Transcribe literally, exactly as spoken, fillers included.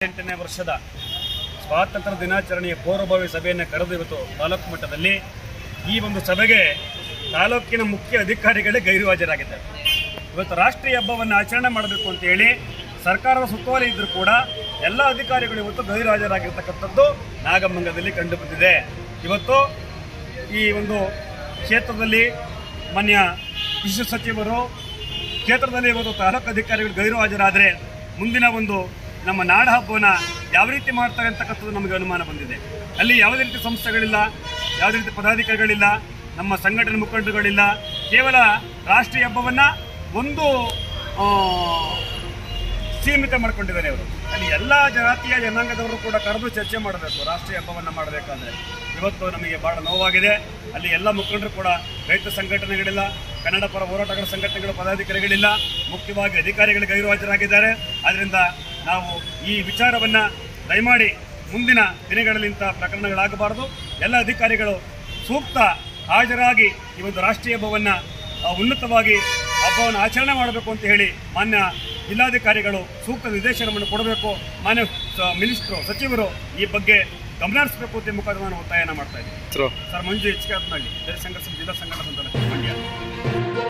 ಎಪ್ಪತ್ತೆಂಟನೇ ವರ್ಷದ ಸ್ವಾತಂತ್ರ್ಯ ದಿನಾಚರಣೆಯ ಪೂರ್ವಭಾವಿ ಸಭೆಯನ್ನು ಕರೆದು ಇವತ್ತು ತಾಲೂಕು ಮಟ್ಟದಲ್ಲಿ ಈ ಒಂದು ಸಭೆಗೆ ತಾಲೂಕಿನ ಮುಖ್ಯ ಅಧಿಕಾರಿಗಳೇ ಗೈರು ಹಾಜರಾಗಿದ್ದಾರೆ. ಇವತ್ತು ರಾಷ್ಟ್ರೀಯ ಹಬ್ಬವನ್ನು ಆಚರಣೆ ಮಾಡಬೇಕು ಅಂತ ಹೇಳಿ ಸರ್ಕಾರದ ಸುತ್ತೋಲೆ ಇದ್ದರೂ ಕೂಡ ಎಲ್ಲ ಅಧಿಕಾರಿಗಳು ಇವತ್ತು ಗೈರು ಹಾಜರಾಗಿರ್ತಕ್ಕಂಥದ್ದು ನಾಗಮಂಗಲದಲ್ಲಿ ಕಂಡು ಬಂದಿದೆ. ಇವತ್ತು ಈ ಒಂದು ಕ್ಷೇತ್ರದಲ್ಲಿ ಮಾನ್ಯ ಕೃಷಿ ಸಚಿವರು ಕ್ಷೇತ್ರದಲ್ಲಿ ಇವತ್ತು ತಾಲೂಕು ಅಧಿಕಾರಿಗಳು ಗೈರು ಹಾಜರಾದರೆ ಮುಂದಿನ ಒಂದು ನಮ್ಮ ನಾಡ ಹಬ್ಬವನ್ನು ಯಾವ ರೀತಿ ಮಾಡ್ತಾರೆ ಅಂತಕ್ಕಂಥದ್ದು ನಮಗೆ ಅನುಮಾನ ಬಂದಿದೆ. ಅಲ್ಲಿ ಯಾವುದೇ ರೀತಿ ಸಂಸ್ಥೆಗಳಿಲ್ಲ, ಯಾವುದೇ ರೀತಿ ಪದಾಧಿಕಾರಿಗಳಿಲ್ಲ, ನಮ್ಮ ಸಂಘಟನೆ ಮುಖಂಡರುಗಳಿಲ್ಲ. ಕೇವಲ ರಾಷ್ಟ್ರೀಯ ಹಬ್ಬವನ್ನು ಒಂದು ಸೀಮಿತ ಮಾಡ್ಕೊಂಡಿದ್ದಾರೆ ಅವರು. ಅಲ್ಲಿ ಎಲ್ಲ ಜಾತಿಯ ಜನಾಂಗದವರು ಕೂಡ ಕರೆದು ಚರ್ಚೆ ಮಾಡಬೇಕು ರಾಷ್ಟ್ರೀಯ ಹಬ್ಬವನ್ನು ಮಾಡಬೇಕಾದ್ರೆ. ಇವತ್ತು ನಮಗೆ ಭಾಳ ನೋವಾಗಿದೆ. ಅಲ್ಲಿ ಎಲ್ಲ ಮುಖಂಡರು ಕೂಡ ರೈತ ಸಂಘಟನೆಗಳಿಲ್ಲ, ಕನ್ನಡ ಪರ ಹೋರಾಟಗಾರ ಸಂಘಟನೆಗಳ ಪದಾಧಿಕಾರಿಗಳಿಲ್ಲ, ಮುಖ್ಯವಾಗಿ ಅಧಿಕಾರಿಗಳು ಗೈರು ಹಾಜರಾಗಿದ್ದಾರೆ. ಆದ್ದರಿಂದ ನಾವು ಈ ವಿಚಾರವನ್ನು ದಯಮಾಡಿ ಮುಂದಿನ ದಿನಗಳಲ್ಲಿ ಇಂಥ ಪ್ರಕರಣಗಳಾಗಬಾರದು. ಎಲ್ಲ ಅಧಿಕಾರಿಗಳು ಸೂಕ್ತ ಹಾಜರಾಗಿ ಈ ಒಂದು ರಾಷ್ಟ್ರೀಯ ಹಬ್ಬವನ್ನು ಉನ್ನತವಾಗಿ ಹಬ್ಬವನ್ನು ಆಚರಣೆ ಮಾಡಬೇಕು ಅಂತ ಹೇಳಿ ಮಾನ್ಯ ಜಿಲ್ಲಾಧಿಕಾರಿಗಳು ಸೂಕ್ತ ನಿರ್ದೇಶನವನ್ನು ಕೊಡಬೇಕು. ಮಾನ್ಯ ಮಿನಿಸ್ಟ್ರು ಸಚಿವರು ಈ ಬಗ್ಗೆ ಗಮನ ಹರಿಸಬೇಕು ಅಂತ ಮುಖಾಂತರ ನಾನು ಒತ್ತಾಯನ ಮಾಡ್ತಾ ಇದ್ದೀನಿ. Sir Manju H K Hatnalli, ಜನ ಸಂಘರ್ಷ ಜಿಲ್ಲಾ ಸಂಘಟನಾ ಮಂಡ್ಯ.